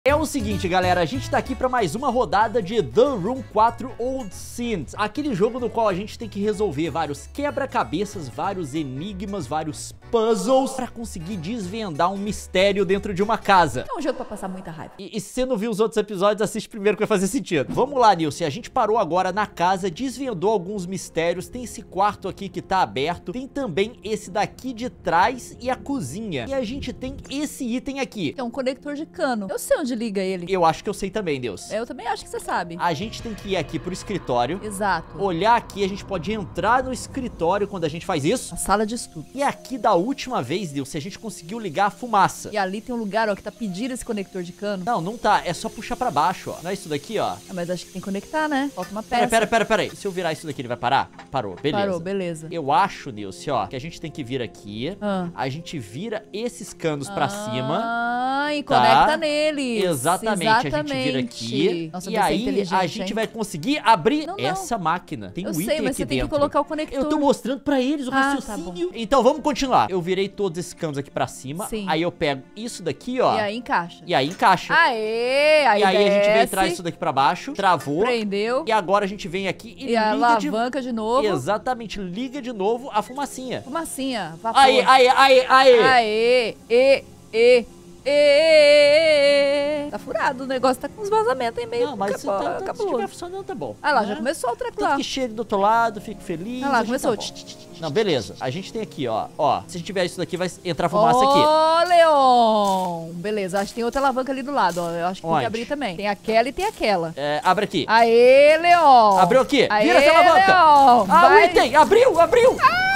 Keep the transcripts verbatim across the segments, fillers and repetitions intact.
É o seguinte, galera, a gente tá aqui pra mais uma rodada de The Room quatro Old Sins, aquele jogo no qual a gente tem que resolver vários quebra-cabeças, vários enigmas, vários puzzles pra conseguir desvendar um mistério dentro de uma casa. É um jogo pra passar muita raiva. E, e se você não viu os outros episódios, assiste primeiro que vai fazer sentido. Vamos lá, Nilce, a gente parou agora na casa, desvendou alguns mistérios, tem esse quarto aqui que tá aberto, tem também esse daqui de trás e a cozinha. E a gente tem esse item aqui. É um conector de cano. Eu sei onde liga ele. Eu acho que eu sei também, Deus. Eu também acho que você sabe. A gente tem que ir aqui pro escritório. Exato. Olhar aqui, a gente pode entrar no escritório quando a gente faz isso. A sala de estudo. E aqui da última vez, Deus, se a gente conseguiu ligar a fumaça. E ali tem um lugar, ó, que tá pedindo esse conector de cano. Não, não tá. É só puxar pra baixo, ó. Não é isso daqui, ó. Ah, mas acho que tem que conectar, né? Falta uma peça. Pera, pera, pera, pera aí. Se eu virar isso daqui, ele vai parar? Parou, beleza. Parou, beleza. Eu acho, Nilce, ó, que a gente tem que vir aqui. Ah. A gente vira esses canos pra ah, cima. Ah, e tá? conecta neles. Exatamente. Exatamente. A gente vira aqui. Nossa, e você é aí inteligente, a gente hein? vai conseguir abrir Não, não. essa máquina. Tem Eu um sei, item mas aqui você tem dentro. que colocar o conector. Eu tô mostrando pra eles o Ah, raciocínio. tá bom. Então vamos continuar. Eu virei todos esses canos aqui pra cima. Sim. Aí eu pego isso daqui, ó. E aí encaixa. E aí encaixa. Aê! Aí e aí a gente vem desce, atrás disso daqui pra baixo. Travou. prendeu. E agora a gente vem aqui e, E a liga de... alavanca de novo. Exatamente, liga de novo a fumacinha. Fumacinha, vapor. Aí, aí, aí, aí. Aê, e, e, e. Tá furado, o negócio tá com uns vazamentos aí meio Não, mas se, cabo- tá, tá, se cabuloso. estiver funcionando, tá bom. Ah lá, né? já começou o treco Tanto lá. que cheiro do outro lado, fico feliz. Ah lá, a gente começou. tá bom. Não, beleza. A gente tem aqui, ó. Ó, se a gente tiver isso daqui, vai entrar fumaça aqui. Ô, Leon! Beleza, acho que tem outra alavanca ali do lado, ó. Eu acho que tem Onde? que abrir também. Tem aquela e tem aquela. É, abre aqui. Aê, Leon! Abriu aqui. Aê, Vira essa alavanca. Leon! Ah, Vai. o item. Abriu, abriu.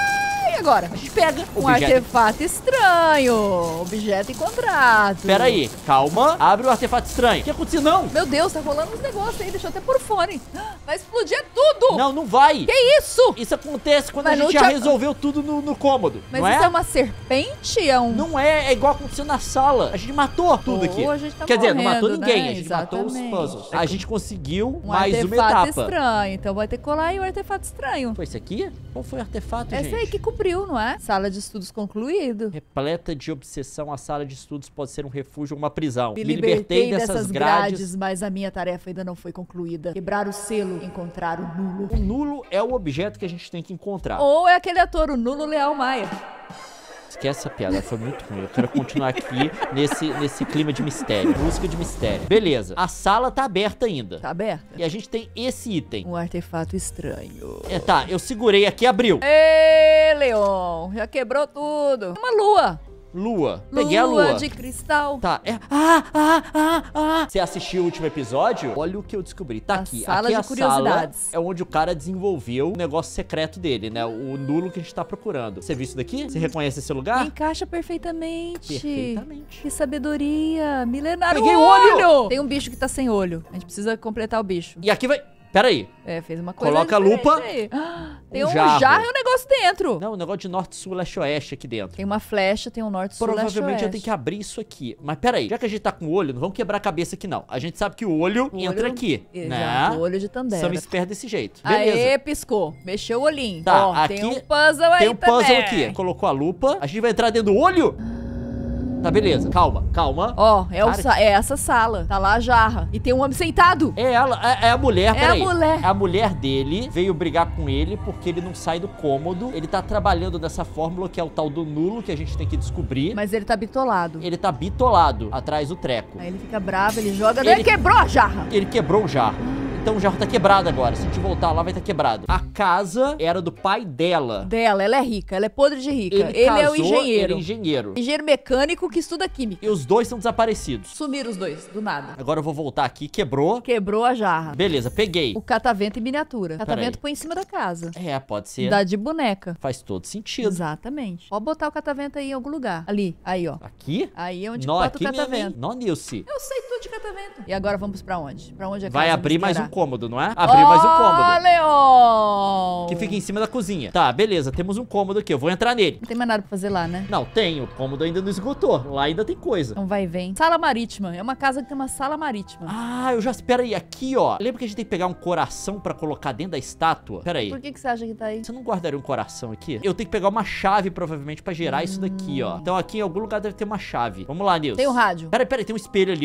E agora? A gente pega o Um objeto. artefato estranho. Objeto encontrado. Pera aí, calma. Abre o artefato estranho. O que aconteceu? Não. Meu Deus, tá rolando uns negócios aí. Deixa eu até pôr o fone. Vai explodir tudo. Não, não vai. Que isso? Isso acontece quando Mas a não gente já tinha- resolveu tudo no, no cômodo. Mas não isso é? é uma serpente? É um... Não é, é igual aconteceu na sala. A gente matou tudo Pô, aqui. a gente tá Quer dizer, não morrendo, matou ninguém, né? a gente matou os Exatamente. puzzles. A gente conseguiu Um mais uma artefato etapa. estranho. Então vai ter que colar aí o artefato estranho. Foi esse aqui? Qual foi o artefato, Essa gente? aí que cobriu, não é? Sala de estudos concluído. Repleta de obsessão, a sala de estudos pode ser um refúgio ou uma prisão. Me libertei dessas grades, mas a minha tarefa ainda não foi concluída. Quebrar o selo, encontrar o nulo. O nulo é o objeto que a gente tem que encontrar. Ou é aquele ator, o Nuno Leal Maia. Esquece essa piada, foi muito ruim. Eu quero continuar aqui nesse, nesse clima de mistério, busca de mistério. Beleza, a sala tá aberta ainda. Tá aberta? E a gente tem esse item. Um artefato estranho. É, tá, eu segurei aqui, abriu. Ê, Leon, já quebrou tudo. Uma lua. Lua. Peguei a Lua lua. de cristal. Tá, é... Ah, ah, ah, ah. Você assistiu o último episódio? Olha o que eu descobri. Tá A aqui. sala aqui de a curiosidades. sala é onde o cara desenvolveu o negócio secreto dele, né? O nulo que a gente tá procurando. Você viu isso daqui? Você reconhece esse lugar? Encaixa perfeitamente. Perfeitamente. Que sabedoria. Milenário. Peguei o olho. Tem um bicho que tá sem olho. A gente precisa completar o bicho. E aqui vai... Pera aí. É, fez uma coisa Coloca a diferente lupa. aí. Ah, tem Um um jarro. jarro e um negócio dentro. Não, o negócio de norte, sul, leste, oeste aqui dentro. Tem uma flecha, tem um norte, sul, leste, Provavelmente eu oeste. tenho que abrir isso aqui. Mas pera aí, já que a gente tá com o olho, não vamos quebrar a cabeça aqui não. A gente sabe que o olho O entra olho- aqui, Exato, né? o olho de Tandera. Somos espertos desse jeito. Beleza. Aê, piscou. Mexeu o olhinho. Tá, Ó, aqui tem um puzzle aí Tem um puzzle também. aqui. Colocou a lupa. A gente vai entrar dentro do olho? Tá, beleza. Calma, calma. Ó, é, o Cara, sa- é essa sala. Tá lá a jarra. E tem um homem sentado. É ela, é, é a mulher, É peraí. a mulher. A mulher dele veio brigar com ele porque ele não sai do cômodo. Ele tá trabalhando nessa fórmula que é o tal do nulo que a gente tem que descobrir. Mas ele tá bitolado. Ele tá bitolado atrás do treco. Aí ele fica bravo, ele joga. Ele- Ele quebrou a jarra. Ele quebrou o jarro. Então o jarro tá quebrado agora. Se a gente voltar lá, vai estar tá quebrado. A casa era do pai dela. Dela, ela é rica, ela é podre de rica. Ele, Ele, é o casou, engenheiro. Ele é engenheiro. Engenheiro mecânico que estuda química. E os dois são desaparecidos. Sumiram os dois, do nada. Agora eu vou voltar aqui. Quebrou. Quebrou a jarra. Beleza, peguei. O catavento em miniatura. Peraí. Catavento põe em cima da casa. É, pode ser. Dá de boneca. Faz todo sentido. Exatamente. Pode botar o catavento aí em algum lugar. Ali, aí, ó. Aqui? Aí é onde Nó, bota aqui o mesmo, hein? catavento. Nó, Nilce. Eu sei tudo de catavento. E agora vamos pra onde? Pra onde a Vai casa abrir nos mais guiará? um cômodo, não é? Abrir mais um Ó, cômodo. Leon! Que fica em cima da cozinha. Tá, beleza. Temos um cômodo aqui. Eu vou entrar nele. Não tem mais nada pra fazer lá, né? Não, tem. O cômodo ainda não esgotou. Lá ainda tem coisa. Então vai e vem. Sala marítima. É uma casa que tem uma sala marítima. Ah, eu já... Espera aí. Aqui, ó. Lembra que a gente tem que pegar um coração pra colocar dentro da estátua? Pera aí. Por que, que você acha que tá aí? Você não guardaria um coração aqui? Eu tenho que pegar uma chave, provavelmente, pra gerar isso daqui, ó. Então aqui em algum lugar deve ter uma chave. Vamos lá, Nilson. Tem um rádio. Pera aí, pera aí. Tem um espelho ali, ó. Aqui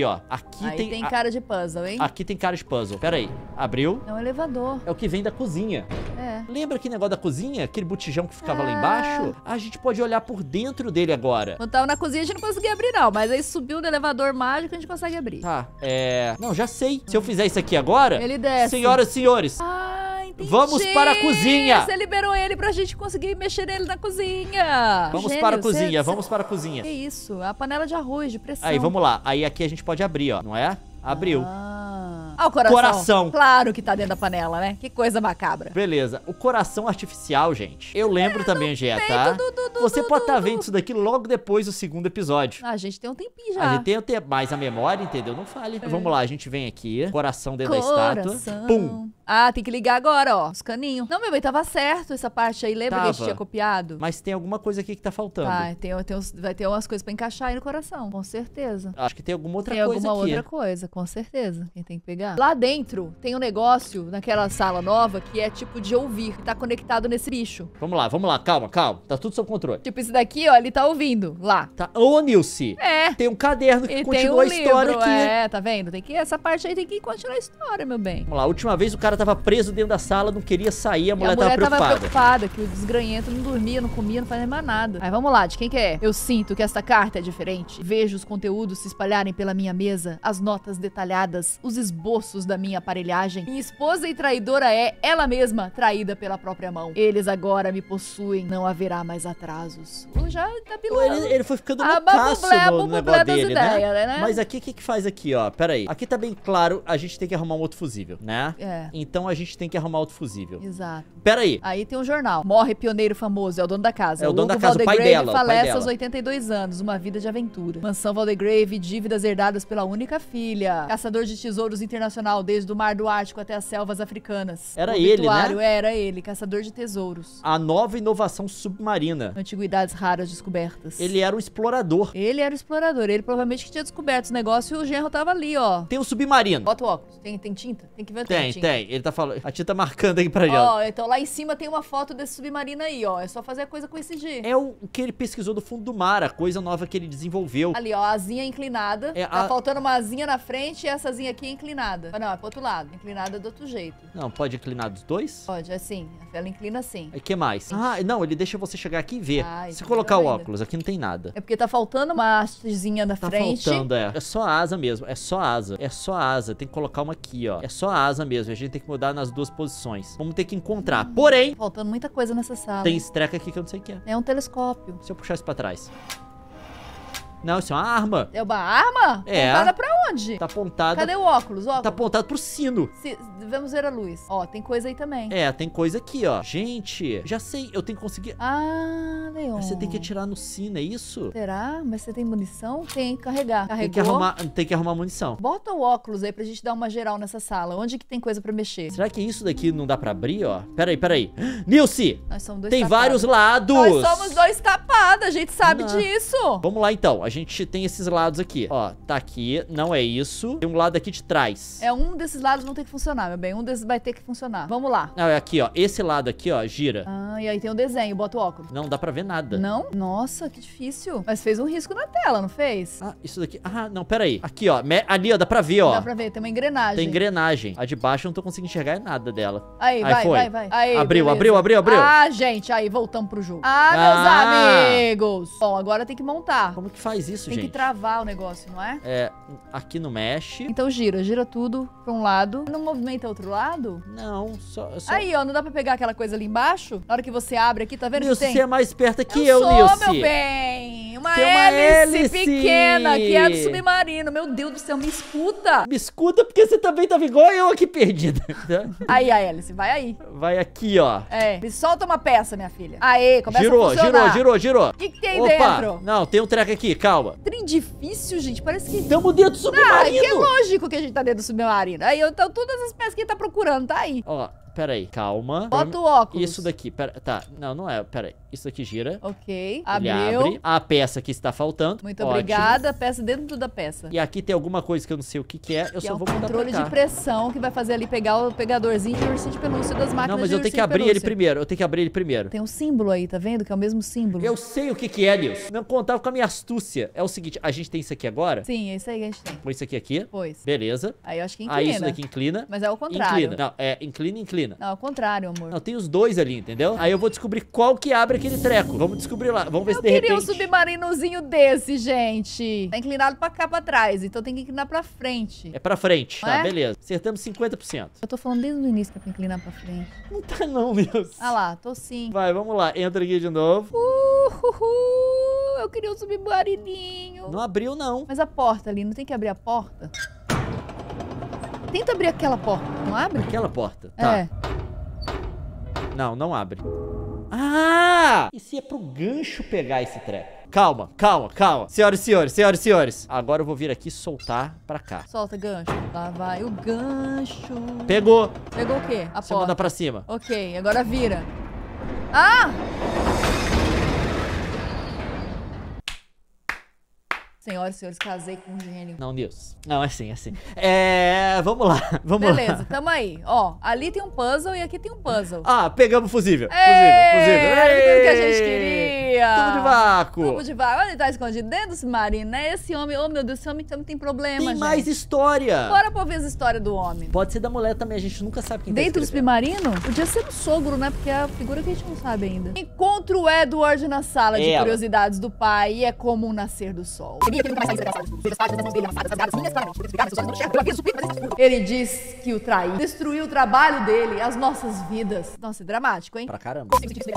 aqui Aí tem... tem a- cara de puzzle, hein? Aqui tem cara de puzzle. Pera aí. Abriu. É um elevador. É o que vem da cozinha. É. Lembra aquele negócio da cozinha? Aquele botijão que ficava lá Ah. embaixo? A gente pode olhar por dentro dele agora. Quando tava na cozinha, a gente não conseguia abrir, não. Mas aí subiu no elevador mágico, a gente consegue abrir. Tá, é... Não, já sei. Se eu fizer isso aqui agora... Ele desce. Senhoras e senhores, Ah, entendi. Vamos para a cozinha. Você liberou ele pra gente conseguir mexer nele na cozinha. vamos Gênio, para a cê- cozinha, cê- vamos para a cozinha. Que isso? É a panela de arroz, de pressão. Aí, vamos lá. Aí aqui a gente pode abrir, ó. Não é? Abriu. Ah, ah o coração. Coração. Claro que tá dentro da panela, né? Que coisa macabra. Beleza. O coração artificial, gente. Eu lembro também, Gé, tem, tá? du, du, du, Você du, pode du, estar du. vendo isso daqui logo depois do segundo episódio. Ah, a gente tem um tempinho já. A gente tem o tempo, mas a memória, entendeu? Não falha. Vamos lá, a gente vem aqui. Coração dentro da estátua. Coração. Pum. Ah, tem que ligar agora, ó. Os caninhos. Não, meu bem, tava certo essa parte aí. Lembra que a gente Tava. tinha copiado? Mas tem alguma coisa aqui que tá faltando. Tá, tem, tem uns- vai ter umas coisas pra encaixar aí no coração. Com certeza. Acho que tem alguma outra Tem coisa alguma aqui. outra coisa, com certeza. Quem tem que pegar. Lá dentro tem um negócio naquela sala nova que é tipo de ouvir. Que tá conectado nesse bicho. Vamos lá, vamos lá. Calma, calma. Tá tudo sob controle. Tipo, esse daqui, ó, ele tá ouvindo. Lá. Tá. Ô, Nilce. É. Tem um caderno que E tem continua um a história livro, aqui. é, tá vendo? Tem que, essa parte aí tem que continuar a história, meu bem. Vamos lá, a última vez o cara tava preso dentro da sala, não queria sair, a E mulher, a mulher tava preocupada. preocupada, que o desgranhento não dormia, não comia, não fazia mais nada. Aí vamos lá, de quem que é? Eu sinto que esta carta é diferente. Vejo os conteúdos se espalharem pela minha mesa, as notas detalhadas, os esboços da minha aparelhagem. Minha esposa e traidora é ela mesma, traída pela própria mão. Eles agora me possuem, não haverá mais atrasos. Eu já tá pilando. Ele, ele foi ficando A loucaço babublé, a no babublé negócio das dele, ideias, né? né? Mas aqui, o que que faz aqui, ó? Pera aí. Aqui tá bem claro, a gente tem que arrumar um outro fusível, né? É. Então a gente tem que arrumar outro fusível. Exato. Pera aí. Aí tem um jornal. Morre pioneiro famoso, é o dono da casa. É o dono da Hugo casa, o pai Valdegrave dela, o pai falece dela. aos oitenta e dois anos, uma vida de aventura. Mansão Valdegrave, dívidas herdadas pela única filha. Caçador de tesouros internacional, desde o mar do Ártico até as selvas africanas. Era O ele, obituário, né? Era ele, caçador de tesouros. A nova inovação submarina. Antiguidades raras descobertas. Ele era um explorador. Ele era o explorador, ele provavelmente que tinha descoberto os negócios e o genro tava ali, ó. Tem um submarino. Bota o óculos. Tem, tem tinta? Tem que ver se Tem, tinta. tem. Ele tá falando. A tia tá marcando aqui pra gente. Ó, então lá em cima tem uma foto desse submarino aí, ó. É só fazer a coisa coincidir. É o que ele pesquisou do fundo do mar, a coisa nova que ele desenvolveu. Ali, ó, a asinha inclinada. É, tá a- faltando uma asinha na frente e essa asinha aqui é inclinada. Ah, não, é pro outro lado. Inclinada do outro jeito. Não, pode inclinar dos dois? Pode, é assim. Ela inclina assim. O que mais? Ah, não, ele deixa você chegar aqui e ver. Ah, Se então colocar o melhor ainda. óculos, aqui não tem nada. É porque tá faltando uma hastezinha na Tá frente. faltando, é. É só a asa mesmo, é só a asa. É só a asa, tem que colocar uma aqui, ó. É só a asa mesmo, a gente tem que mudar nas duas posições. Vamos ter que encontrar. Porém, Faltando muita coisa nessa sala. tem estreca aqui que eu não sei o que é. É um telescópio. Se eu puxar isso pra trás. Não, isso é uma arma. É uma arma? É. Apontada pra onde? Tá apontada. Cadê o óculos? O óculos? Tá apontado pro sino. Se- Vamos ver a luz. Ó, tem coisa aí também. É, tem coisa aqui, ó. Gente, já sei, eu tenho que conseguir. Ah, Leon. Você tem que atirar no sino, é isso? Será? Mas você tem munição? Tem que carregar. Carregou. Tem que arrumar, tem que arrumar munição. Bota o óculos aí pra gente dar uma geral nessa sala. Onde que tem coisa pra mexer? Será que isso daqui não dá pra abrir, ó? Pera aí, pera aí. Nilce, Nós somos dois tem tapados. vários lados. Nós somos dois tapados, a gente sabe Não. disso. Vamos lá então, a gente tem esses lados aqui. Ó, tá aqui, não é isso. Tem um lado aqui de trás. É, um desses lados não tem que funcionar, meu bem. Um desses vai ter que funcionar. Vamos lá. Não, é aqui, ó. Esse lado aqui, ó, gira. Ah, e aí tem um desenho. Bota o óculos. Não dá pra ver nada. Não? Nossa, que difícil. Mas fez um risco na tela, não fez? Ah, isso daqui. Ah, não, pera aí. Aqui, ó. Me- Ali, ó, dá pra ver, ó. Dá pra ver, tem uma engrenagem. Tem engrenagem. A de baixo eu não tô conseguindo enxergar nada dela. Aí, Aí vai, foi. vai, vai. Aí, Abriu, beleza. abriu, abriu, abriu. Ah, gente, aí voltamos pro jogo. Ah, meus Ah. amigos. Bom, agora tem que montar. Como que faz isso, Tem gente? que travar o negócio, não é? É, aqui não mexe. Então gira, gira tudo pra um lado. Não movimenta outro lado? Não, só... só... Aí, ó, não dá pra pegar aquela coisa ali embaixo? Na hora que você abre aqui, tá vendo Nilce, que tem? você é mais esperta que eu eu, sou, Nilce. meu bem! Uma, Tem uma hélice, hélice. pequena, que é do submarino. Meu Deus do céu, me escuta! Me escuta porque você também tava igual eu aqui perdida. Aí, a hélice, vai aí. Vai aqui, ó. É, me solta uma peça, minha filha. Aê, começa Girou, a funcionar. girou, girou, girou. O que, que tem Opa, dentro? não, tem um treco aqui, calma. Trem difícil, gente. Parece que... Tamo dentro do Ah, que é submarino. lógico que a gente tá dentro do submarino. Aí, então, todas as peças que a gente tá procurando, tá aí. Ó, pera aí, calma. Bota o óculos. Isso daqui, pera, tá, não, não é, pera aí. Isso daqui gira. Ok, Ele abriu. abre. A peça que está faltando. Muito Ótimo. obrigada. Peça dentro da peça. E aqui tem alguma coisa que eu não sei o que que é, eu Que só é um vou mudar pra controle cá. de pressão que vai fazer ali pegar o pegadorzinho de ursinho de pelúcia das máquinas Não, mas de eu tenho ursinho que de abrir ele pelúcia. primeiro, eu tenho que abrir ele primeiro. Tem um símbolo aí, tá vendo? Que é o mesmo símbolo. Eu sei o que que é, Nilson. Não contava com a minha astúcia. É o seguinte, a gente tem isso aqui agora. Sim, é isso aí que a gente tem. Põe isso aqui aqui. Pois. Beleza. Aí eu acho que inclina. Aí isso daqui inclina. Mas é o contrário. Inclina. Não, é inclina, inclina. Não, é o contrário, amor. Não, tem os dois ali, entendeu? Aí eu vou descobrir qual que abre aquele treco. Vamos descobrir lá. Vamos ver Eu se de queria repente... um submarinozinho desse, gente. Tá inclinado pra cá, pra trás. Então tem que inclinar pra frente. É pra frente. Não Tá, é? beleza. Acertamos cinquenta por cento. Eu tô falando desde o início que é pra inclinar pra frente. Não tá não, Nilson. Ah lá, tô sim. Vai, vamos lá. Entra aqui de novo. Uhul, eu queria um submarininho. Não abriu, não. Mas a porta ali, não tem que abrir a porta? Tenta abrir aquela porta, não abre? Aquela porta. Tá. É. Não, não abre. Ah! E se é pro gancho pegar esse treco? Calma, calma, calma. Senhoras e senhores, senhoras e senhores. Agora eu vou vir aqui e soltar pra cá. Solta gancho. Lá vai o gancho. Pegou. Pegou o quê? A Você manda porta. pra cima. Ok, agora vira. Ah! Senhoras e senhores, casei com um gênio. Não, Deus. Não, é assim, é assim. É... Vamos lá, vamos Beleza, lá. tamo aí. Ó, ali tem um puzzle e aqui tem um puzzle. Ah, pegamos fusível. Fusível, Ei, fusível. era tudo que a gente Ei, queria. Tudo de vácuo. Tudo de vácuo. Olha, ele tá escondido dentro do submarino, né? Esse homem, oh meu Deus, esse homem também tem problema, Tem gente. mais história. Bora pra ver as histórias do homem. Pode ser da mulher também, a gente nunca sabe quem tá Dentro do escrevendo. submarino? Podia ser o sogro, né? Porque é a figura que a gente não sabe ainda. Encontra o Edward na sala de Ela. curiosidades do pai e é como um nascer do sol. Ele diz que o traiu, destruiu o trabalho dele, as nossas vidas. Nossa, é dramático, hein? Pra caramba.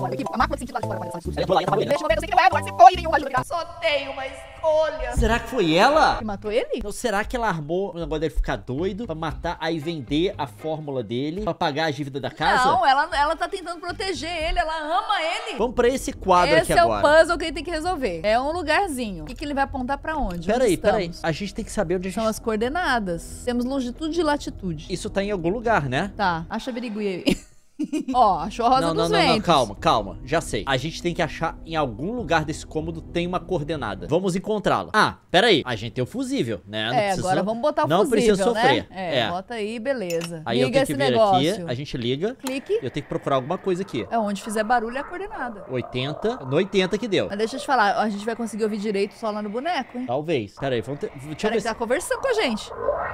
Só tem uma escolha. Será que foi ela? Que matou ele? Então, será que ela armou o negócio dele ficar doido pra matar, aí vender a fórmula dele pra pagar a dívida da casa? Não, ela, ela tá tentando proteger ele, ela ama ele. Vamos pra esse quadro Esse aqui é agora. o puzzle que ele tem que resolver. É um lugarzinho. O que, que ele vai apontar pra onde? Peraí, Onde peraí. estamos? A gente tem que saber onde a gente... São as coordenadas. Temos longitude e latitude. Isso tá em algum lugar, né? Tá, acha a birigui aí. Ó, achou a rosa Não, dos não, não, ventos. não, calma, calma. Já sei. A gente tem que achar em algum lugar desse cômodo tem uma coordenada. Vamos encontrá-la. Ah, peraí. A gente tem o fusível, né? Não É, precisa agora so- vamos botar o Não fusível, precisa sofrer. né? É, bota aí, beleza. Aí eu Liga tenho que esse vir negócio. aqui, a gente liga. Clique. Eu tenho que procurar alguma coisa aqui. É onde fizer barulho é a coordenada. oitenta, no oitenta que deu. Mas deixa eu te falar, a gente vai conseguir ouvir direito só lá no boneco, hein? Talvez. Peraí, vamos ter... Deixa eu Cara, ver ele se... tá conversando com a gente.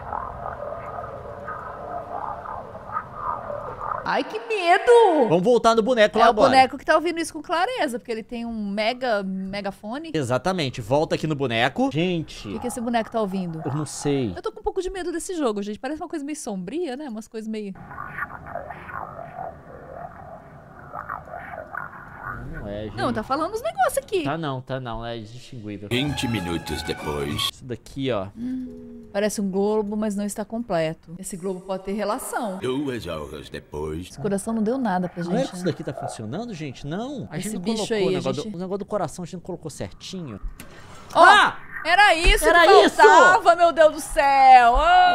Ai, que medo! Vamos voltar no boneco lá É o agora. boneco que tá ouvindo isso com clareza, porque ele tem um mega megafone. Exatamente. Volta aqui no boneco. Gente, O que, que esse boneco tá ouvindo? eu não sei. Eu tô com um pouco de medo desse jogo, gente. Parece uma coisa meio sombria, né? Umas coisas meio... Não é, gente. Não, tá falando uns negócios aqui. Tá não, tá não. É indistinguível. vinte minutos depois. Isso daqui, ó. Parece um globo, mas não está completo. Esse globo pode ter relação. Duas horas depois. Esse coração não deu nada pra Não é gente, que isso né? daqui tá funcionando, gente? Não. A Esse gente não bicho colocou aí, o a negócio, gente- do, o negócio do coração, a gente não colocou certinho. Ó, Ah! era isso Era que isso! faltava, meu Deus do céu!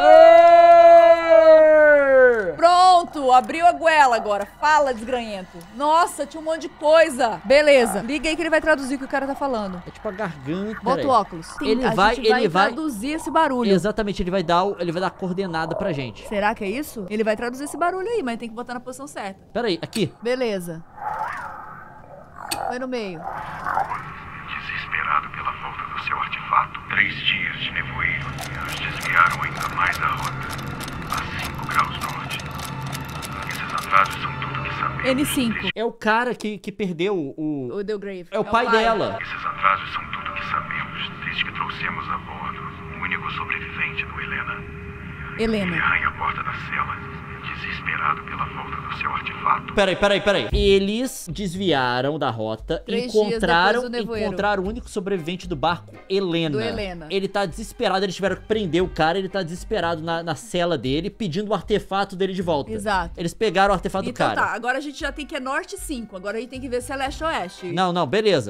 Pronto, abriu a goela agora. Fala, desgranhento. Nossa, tinha um monte de coisa. Beleza, liga aí que ele vai traduzir o que o cara tá falando. É tipo a garganta. Bota peraí. o óculos. Sim, Ele a vai- gente vai ele vai- traduzir esse barulho. Exatamente, ele vai dar, o- ele vai dar a coordenada pra gente. Será que é isso? Ele vai traduzir esse barulho aí, mas tem que botar na posição certa. Peraí, aqui. Beleza. Foi no meio. Desesperado pela volta do seu artefato, três dias de nevoeiro nos desviaram ainda mais da rota, a cinco graus norte. Esses atrasos são tudo que sabemos. N cinco. É o cara que, que perdeu o... O Del Grave. É o pai dela. Esses atrasos são tudo que sabemos desde que trouxemos a bordo o único sobrevivente do Helena. Ele Helena. arranha a porta da cela, desesperado pela volta do seu artefato. Peraí, peraí, peraí. Eles desviaram da rota, Três dias encontraram, depois do nevoeiro. encontraram o único sobrevivente do barco, Helena. Do Helena. Ele tá desesperado, eles tiveram que prender o cara, ele tá desesperado na, na cela dele, pedindo o artefato dele de volta. Exato. Eles pegaram o artefato Então do cara. tá, agora a gente já tem que é norte cinco. Agora a gente tem que ver se é leste ou oeste. Não, não, beleza.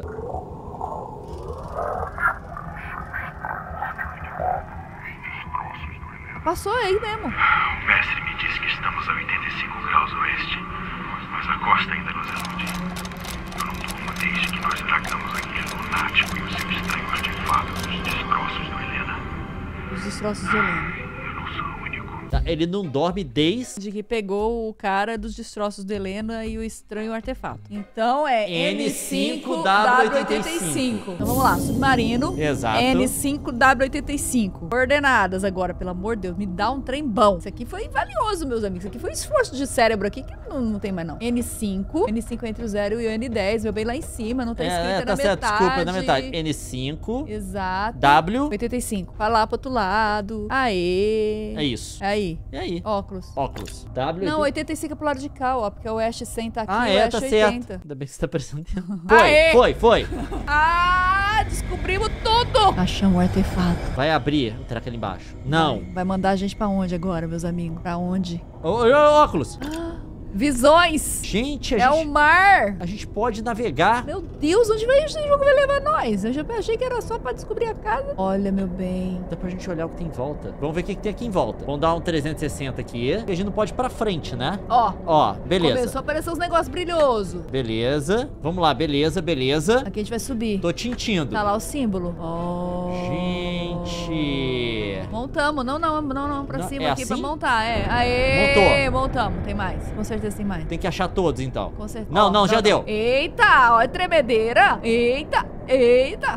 Passou aí mesmo. O mestre me disse que está Estamos a oitenta e cinco graus oeste, mas a costa ainda nos ilude. Eu não durmo desde que nós dragamos aquele lunático e o seu estranho artefato dos destroços do Helena. Os destroços do Helena. Eu não sou o único. Tá, ele não dorme desde... De que pegou o cara dos destroços de Helena e o estranho artefato. Então é N N cinco cinco W W oitenta oitenta e e cinco. cinco. Então vamos lá, submarino. Exato. N cinco W oitenta e cinco. Coordenadas agora, pelo amor de Deus, me dá um trem bom. Isso aqui foi valioso, meus amigos. Isso aqui foi um esforço de cérebro aqui que não, não tem mais não. N cinco. N cinco entre o zero e o N dez. Meu bem lá em cima, não tá escrito É, na tá certo, metade. desculpa, na metade. N cinco, Exato. W, oitenta e cinco. Vai lá pro outro lado. Aê. é isso. Aí. E aí? Óculos. Óculos. W, Não, oitenta e cinco é pro lado de cá, ó. Porque o oeste cem tá aqui Ah, e o é, oeste tá oitenta. certo. Ainda bem que você tá prestando atenção. Aê! Foi, foi, foi. Ah, descobrimos tudo! Achamos o artefato. Vai abrir o treco ali embaixo. Não. Vai, vai mandar a gente pra onde agora, meus amigos? Pra onde? Ô, ô, ô, óculos. Visões! Gente, a É o gente... mar! A gente pode navegar. Meu Deus, onde vai esse jogo vai levar nós? Eu já achei que era só pra descobrir a casa. Olha, meu bem. Dá pra gente olhar o que tem em volta. Vamos ver o que, que tem aqui em volta. Vamos dar um trezentos e sessenta aqui. E a gente não pode ir pra frente, né? Ó, Ó, beleza. começou a aparecer uns negócios brilhosos. Beleza. Vamos lá, beleza, beleza. Aqui a gente vai subir. Tô tintindo. Tá lá o símbolo. Ó. Gente. Montamos. Não, não, não, não. Pra Não, cima é aqui pra assim? montar. É. Aê. Montou. Montamos. Tem mais. Com certeza tem mais. Tem que achar todos, então. Com certeza. Não, Ó, não, já deu. Eita, ó, é tremedeira. Eita, eita.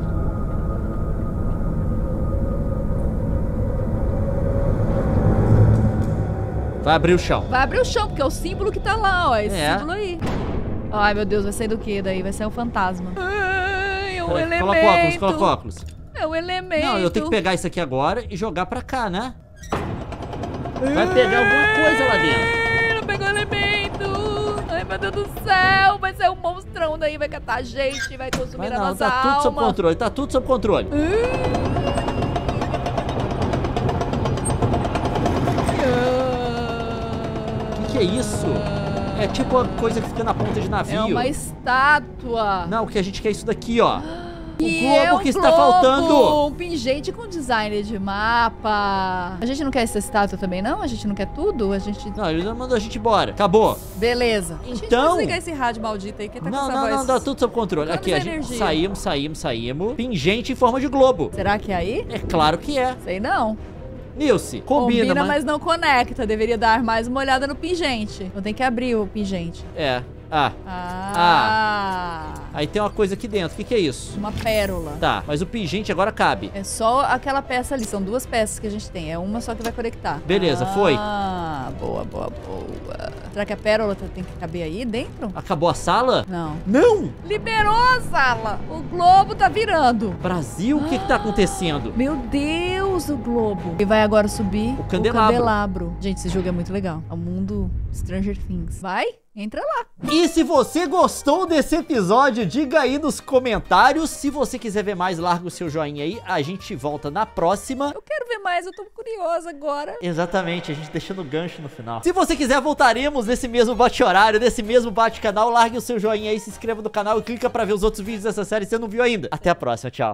Vai abrir o chão. Vai abrir o chão, porque é o símbolo que tá lá, ó. Esse É. símbolo aí. Ai, meu Deus, vai sair do que daí? Vai sair um fantasma. Ai, é um Peraí, elemento. coloca o óculos, coloca o óculos. É um elemento. Não, eu tenho que pegar isso aqui agora e jogar pra cá, né? Vai pegar alguma coisa lá dentro. Ai, não pegou elemento. Ai, meu Deus do céu. Vai ser um monstrão daí, vai catar a gente, vai consumir Mas a não, nossa tá tudo alma. sob controle, tá tudo sob controle. O que, que é isso? É tipo uma coisa que fica na ponta de navio. É uma estátua. Não, o que a gente quer é isso daqui, ó. O Que globo é um que está globo, faltando. Um pingente com design de mapa. A gente não quer essa estátua também, não? A gente não quer tudo? A gente... Não, ele não mandou a gente embora. Acabou. Beleza. A gente Então- vai desligar esse rádio maldito aí, que tá com Não, essa não, voz... não, tá tudo sob controle. Aqui, a Economiza gente energia. saímos, saímos, saímos. Pingente em forma de globo. Será que é aí? É claro que é. Sei não. Nilce, combina, Combina, mas... mas não conecta. Deveria dar mais uma olhada no pingente. Então tem que abrir o pingente. É. Ah, Ah. aí tem uma coisa aqui dentro. O que, que é isso? Uma pérola. Tá, mas o pingente agora cabe. É só aquela peça ali. São duas peças que a gente tem. É uma só que vai conectar. Beleza, foi. Ah, boa, boa, boa. Será que a pérola tá- tem que caber aí dentro? Acabou a sala? Não. Não! Liberou a sala. O globo tá virando. Brasil, o que que tá acontecendo? Meu Deus, o globo. E vai agora subir O candelabro. candelabro. Gente, esse jogo é muito legal. É o mundo Stranger Things. Vai? Entra lá. E se você gostou desse episódio, diga aí nos comentários. Se você quiser ver mais, larga o seu joinha aí. A gente volta na próxima. Eu quero ver mais, eu tô curiosa agora. Exatamente, a gente deixando o gancho no final. Se você quiser, voltaremos nesse mesmo bate-horário, nesse mesmo bate-canal. Largue o seu joinha aí, se inscreva no canal e clica pra ver os outros vídeos dessa série se você não viu ainda. Até a próxima, tchau.